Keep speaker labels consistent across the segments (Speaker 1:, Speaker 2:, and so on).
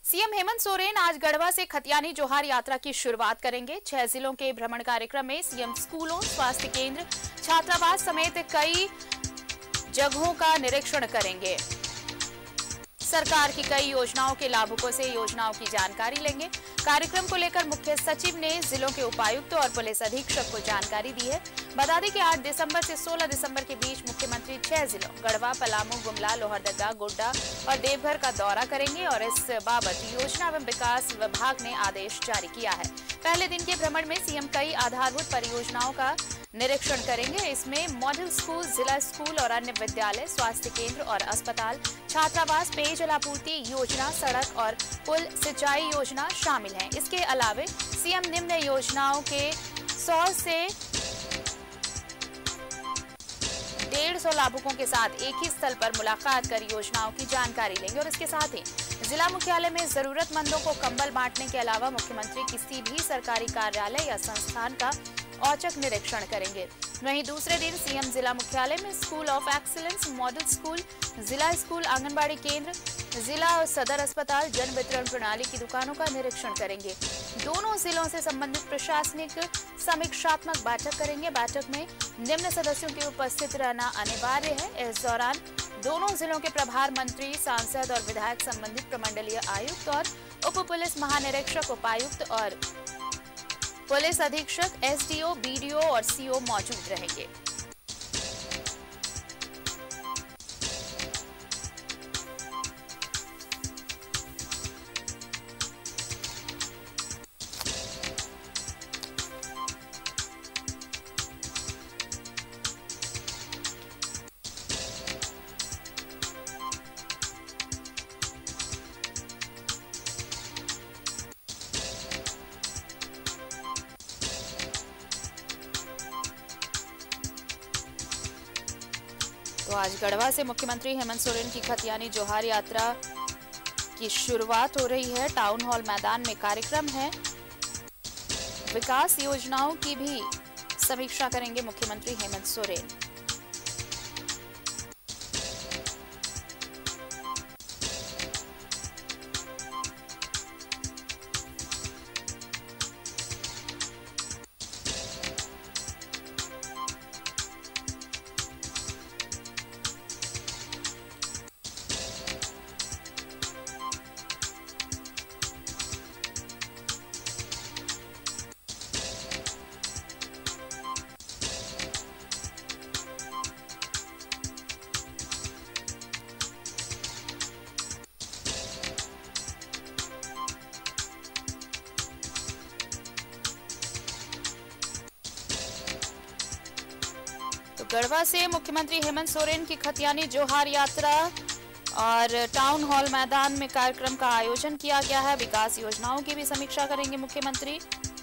Speaker 1: CM Hemant Soren आज गढ़वा से खतियानी जोहार यात्रा की शुरुआत करेंगे। 6 जिलों के भ्रमण कार्यक्रम में सीएम स्कूलों, स्वास्थ्य केंद्र, छात्रावास समेत कई जगहों का निरीक्षण करेंगे। सरकार की कई योजनाओं के लाभुकों से योजनाओं की जानकारी लेंगे। कार्यक्रम को लेकर मुख्य सचिव ने जिलों के उपायुक्त और पुलिस अधीक्षक को जानकारी दी है। बता दें कि 8 दिसंबर से 16 दिसंबर के बीच मुख्यमंत्री 6 जिलों गढ़वा, पलामू, गुमला, लोहरदगा, गोड्डा और देवघर का दौरा करेंगे और इस बाबत योजना एवं विकास विभाग ने आदेश जारी किया है। पहले दिन के भ्रमण में सीएम कई आधारभूत परियोजनाओं का निरीक्षण करेंगे। इसमें मॉडल स्कूल, जिला स्कूल और अन्य विद्यालय, स्वास्थ्य केंद्र और अस्पताल, छात्रावास, पेयजल आपूर्ति योजना, सड़क और पुल सिंचाई योजना शामिल हैं। इसके अलावा सीएम निम्न योजनाओं के 100 से 150 लाभुकों के साथ एक ही स्थल पर मुलाकात कर योजनाओं की जानकारी लेंगे और इसके साथ ही जिला मुख्यालय में जरूरतमंदों को कंबल बांटने के अलावा मुख्यमंत्री किसी भी सरकारी कार्यालय या संस्थान का औचक निरीक्षण करेंगे। वहीं दूसरे दिन सीएम जिला मुख्यालय में school of excellence, model school, जिला स्कूल, आंगनबाड़ी केंद्र, जिला और सदर अस्पताल, जन वितरण प्रणाली की दुकानों का निरीक्षण करेंगे। दोनों जिलों से संबंधित प्रशासनिक समीक्षात्मक बैठक करेंगे। बैठक में निम्न सदस्यों के उपस्थित रहना अनिवार्य है। इस दौरान दोनों जिलों के प्रभार मंत्री, सांसद और विधायक, संबंधित प्रमंडलीय आयुक्त और उप पुलिस महानिरीक्षक, उपायुक्त और पुलिस अधीक्षक, एसडीओ, बीडीओ और सीओ मौजूद रहेंगे। तो आज गढ़वा से मुख्यमंत्री हेमंत सोरेन की खतियानी जोहार यात्रा की शुरुआत हो रही है। टाउन हॉल मैदान में कार्यक्रम है। विकास योजनाओं की भी समीक्षा करेंगे मुख्यमंत्री हेमंत सोरेन। तो गढ़वा से मुख्यमंत्री हेमंत सोरेन की खतियानी जोहार यात्रा और टाउन हॉल मैदान में कार्यक्रम का आयोजन किया गया है। विकास योजनाओं की भी समीक्षा करेंगे मुख्यमंत्री।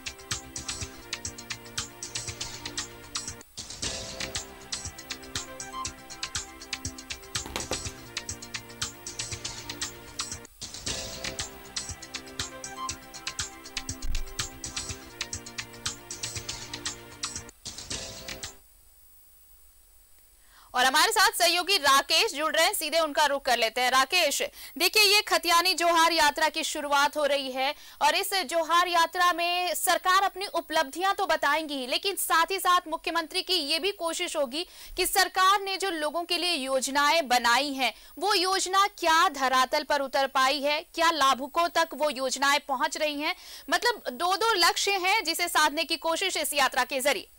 Speaker 1: और हमारे साथ सहयोगी राकेश जुड़ रहे हैं, सीधे उनका रुख कर लेते हैं। राकेश, देखिए ये खतियानी जोहार यात्रा की शुरुआत हो रही है और इस जोहार यात्रा में सरकार अपनी उपलब्धियां तो बताएंगी, लेकिन साथ ही साथ मुख्यमंत्री की ये भी कोशिश होगी कि सरकार ने जो लोगों के लिए योजनाएं बनाई हैं वो योजना क्या धरातल पर उतर पाई है, क्या लाभुकों तक वो योजनाएं पहुंच रही हैं। मतलब दो लक्ष्य हैं जिसे साधने की कोशिश इस यात्रा के जरिए।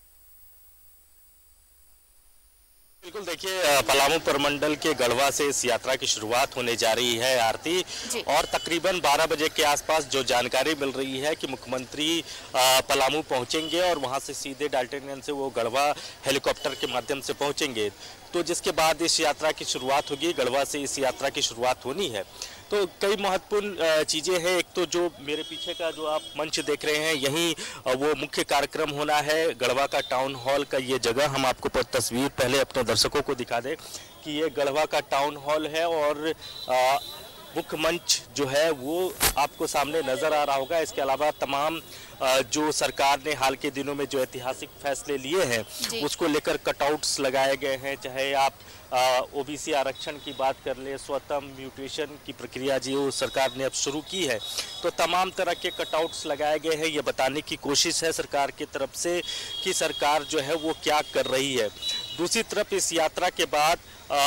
Speaker 2: बिल्कुल, देखिए पलामू प्रमंडल के गढ़वा से इस यात्रा की शुरुआत होने जा रही है आरती, और तकरीबन 12 बजे के आसपास जो जानकारी मिल रही है कि मुख्यमंत्री पलामू पहुंचेंगे और वहां से सीधे डाल्टनगंज से वो गढ़वा हेलीकॉप्टर के माध्यम से पहुंचेंगे। तो जिसके बाद इस यात्रा की शुरुआत होगी। गढ़वा से इस यात्रा की शुरुआत होनी है। तो कई महत्वपूर्ण चीज़ें हैं। एक तो जो मेरे पीछे का जो आप मंच देख रहे हैं, यहीं वो मुख्य कार्यक्रम होना है। गढ़वा का टाउन हॉल का ये जगह, हम आपको तस्वीर पहले अपने दर्शकों को दिखा दें कि ये गढ़वा का टाउन हॉल है और मुख्य मंच जो है वो आपको सामने नजर आ रहा होगा। इसके अलावा तमाम जो सरकार ने हाल के दिनों में जो ऐतिहासिक फैसले लिए हैं उसको लेकर कटआउट्स लगाए गए हैं। चाहे आप ओबीसी आरक्षण की बात कर ले, स्वतः म्यूटेशन की प्रक्रिया जो सरकार ने अब शुरू की है, तो तमाम तरह के कटआउट्स लगाए गए हैं। ये बताने की कोशिश है सरकार की तरफ से कि सरकार जो है वो क्या कर रही है। दूसरी तरफ इस यात्रा के बाद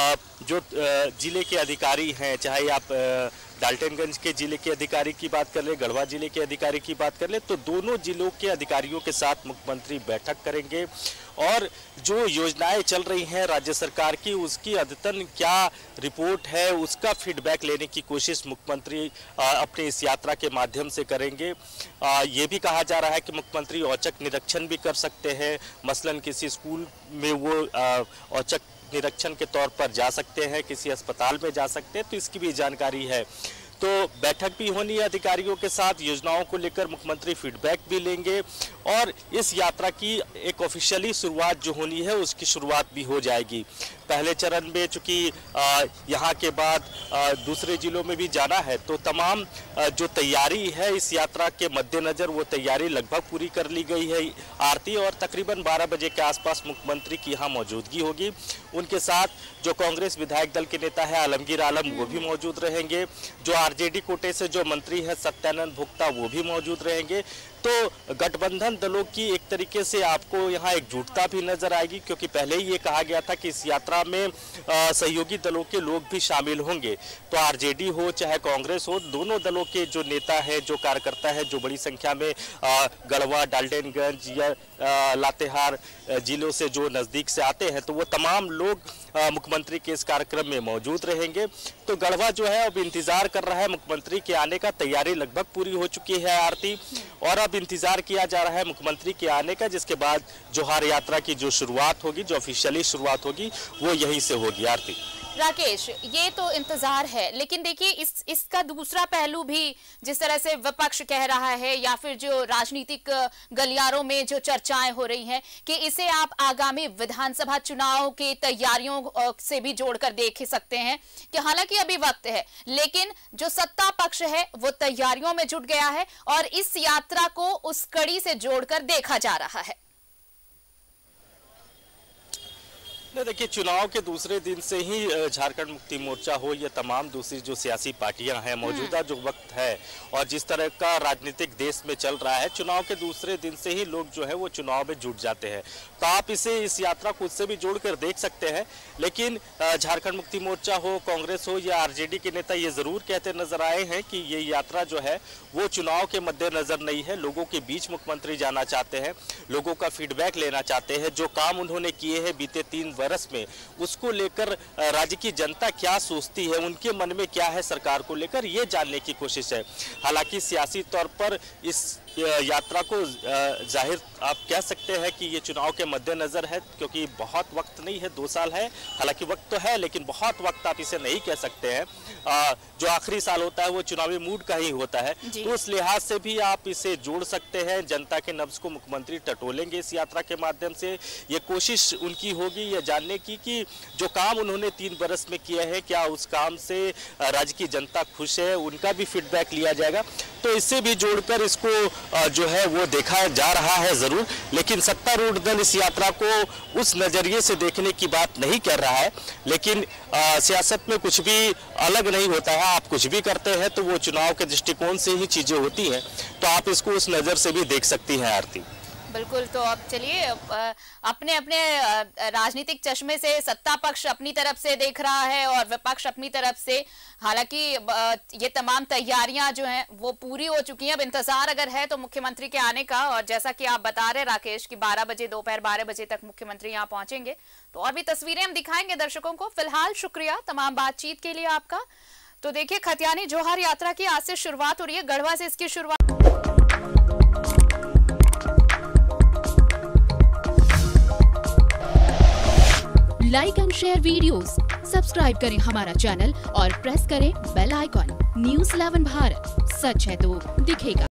Speaker 2: जो जिले के अधिकारी हैं, चाहे आप डाल्टनगंज के जिले के अधिकारी की बात कर ले, गढ़वा जिले के अधिकारी की बात कर ले, तो दोनों जिलों के अधिकारियों के साथ मुख्यमंत्री बैठक करेंगे और जो योजनाएं चल रही हैं राज्य सरकार की उसकी अद्यतन क्या रिपोर्ट है उसका फीडबैक लेने की कोशिश मुख्यमंत्री अपनी इस यात्रा के माध्यम से करेंगे। ये भी कहा जा रहा है कि मुख्यमंत्री औचक निरीक्षण भी कर सकते हैं, मसलन किसी स्कूल में वो औचक निरीक्षण के तौर पर जा सकते हैं, किसी अस्पताल में जा सकते हैं, तो इसकी भी जानकारी है। तो बैठक भी होनी है अधिकारियों के साथ, योजनाओं को लेकर मुख्यमंत्री फीडबैक भी लेंगे और इस यात्रा की एक ऑफिशियली शुरुआत जो होनी है उसकी शुरुआत भी हो जाएगी। पहले चरण में चूंकि यहाँ के बाद दूसरे जिलों में भी जाना है, तो तमाम जो तैयारी है इस यात्रा के मद्देनजर वो तैयारी लगभग पूरी कर ली गई है आरती, और तकरीबन 12 बजे के आसपास मुख्यमंत्री की यहाँ मौजूदगी होगी। उनके साथ जो कांग्रेस विधायक दल के नेता है आलमगीर आलम वो भी मौजूद रहेंगे, जो आरजेडी कोटे से जो मंत्री है सत्यानंद भोक्ता वो भी मौजूद रहेंगे। तो गठबंधन दलों की एक तरीके से आपको यहाँ एकजुटता भी नजर आएगी, क्योंकि पहले ही ये कहा गया था कि इस यात्रा में सहयोगी दलों के लोग भी शामिल होंगे। तो आरजेडी हो चाहे कांग्रेस हो, दोनों दलों के जो नेता है, जो कार्यकर्ता है, जो बड़ी संख्या में गढ़वा, डाल्टनगंज या लातेहार जिलों से जो नजदीक से आते हैं, तो वो तमाम लोग मुख्यमंत्री के इस कार्यक्रम में मौजूद रहेंगे। तो गढ़वा जो है अब इंतजार कर रहा है मुख्यमंत्री के आने का, तैयारी लगभग पूरी हो चुकी है आरती, और अब इंतजार किया जा रहा है मुख्यमंत्री के आने का, जिसके बाद जोहार यात्रा की जो शुरुआत होगी, जो ऑफिशियली शुरुआत होगी, वो यहीं से होगी आरती।
Speaker 1: राकेश, ये तो इंतजार है, लेकिन देखिए इसका दूसरा पहलू भी जिस तरह से विपक्ष कह रहा है या फिर जो राजनीतिक गलियारों में जो चर्चाएं हो रही हैं कि इसे आप आगामी विधानसभा चुनाव की तैयारियों से भी जोड़कर देख सकते हैं कि हालांकि अभी वक्त है, लेकिन जो सत्ता पक्ष है वो तैयारियों में जुट गया है और इस यात्रा को उस कड़ी से जोड़कर देखा जा रहा है।
Speaker 2: देखिए, चुनाव के दूसरे दिन से ही झारखंड मुक्ति मोर्चा हो या तमाम दूसरी जो सियासी पार्टियां हैं, मौजूदा जो वक्त है और जिस तरह का राजनीतिक देश में चल रहा है, चुनाव के दूसरे दिन से ही लोग जो है वो चुनाव में जुट जाते हैं। तो आप इस यात्रा को उससे भी जोड़कर देख सकते हैं। लेकिन झारखंड मुक्ति मोर्चा हो, कांग्रेस हो या आरजेडी के नेता ये जरूर कहते नजर आए हैं कि ये यात्रा जो है वो चुनाव के मद्देनजर नहीं है, लोगों के बीच मुख्यमंत्री जाना चाहते हैं, लोगों का फीडबैक लेना चाहते हैं, जो काम उन्होंने किए हैं बीते 3 वर्ष में उसको लेकर राज्य की जनता क्या सोचती है, उनके मन में क्या है सरकार को लेकर, ये जानने की कोशिश है। हालांकि सियासी तौर पर इस यात्रा को जाहिर आप कह सकते हैं कि ये चुनाव के मद्देनजर है, क्योंकि बहुत वक्त नहीं है, 2 साल है। हालांकि वक्त तो है, लेकिन बहुत वक्त आप इसे नहीं कह सकते हैं। जो आखिरी साल होता है वो चुनावी मूड का ही होता है, तो उस लिहाज से भी आप इसे जोड़ सकते हैं। जनता के नब्ज को मुख्यमंत्री टटोलेंगे इस यात्रा के माध्यम से। ये कोशिश उनकी होगी ये जानने की कि जो काम उन्होंने 3 बरस में किया है, क्या उस काम से राज्य की जनता खुश है, उनका भी फीडबैक लिया जाएगा। तो इससे भी जोड़कर इसको जो है वो देखा जा रहा है जरूर, लेकिन सत्तारूढ़ दल इस यात्रा को उस नजरिए से देखने की बात नहीं कर रहा है। लेकिन सियासत में कुछ भी अलग नहीं होता है, आप कुछ भी करते हैं तो वो चुनाव के दृष्टिकोण से ही चीजें होती हैं, तो आप इसको उस नजर से भी देख सकती हैं आरती।
Speaker 1: बिल्कुल। तो अब चलिए, अपने अपने राजनीतिक चश्मे से सत्ता पक्ष अपनी तरफ से देख रहा है और विपक्ष अपनी तरफ से। हालांकि ये तमाम तैयारियां जो हैं वो पूरी हो चुकी हैं। अब इंतजार अगर है तो मुख्यमंत्री के आने का, और जैसा कि आप बता रहे राकेश कि 12 बजे दोपहर 12 बजे तक मुख्यमंत्री यहाँ पहुंचेंगे, तो और भी तस्वीरें हम दिखाएंगे दर्शकों को। फिलहाल शुक्रिया तमाम बातचीत के लिए आपका। तो देखिए, खतियानी जोहार यात्रा की आज से शुरुआत हो रही है, गढ़वा से इसकी शुरुआत।
Speaker 3: Like and share videos, subscribe करें हमारा चैनल और प्रेस करें बेल आइकॉन। न्यूज़ 11 भारत, सच है तो दिखेगा।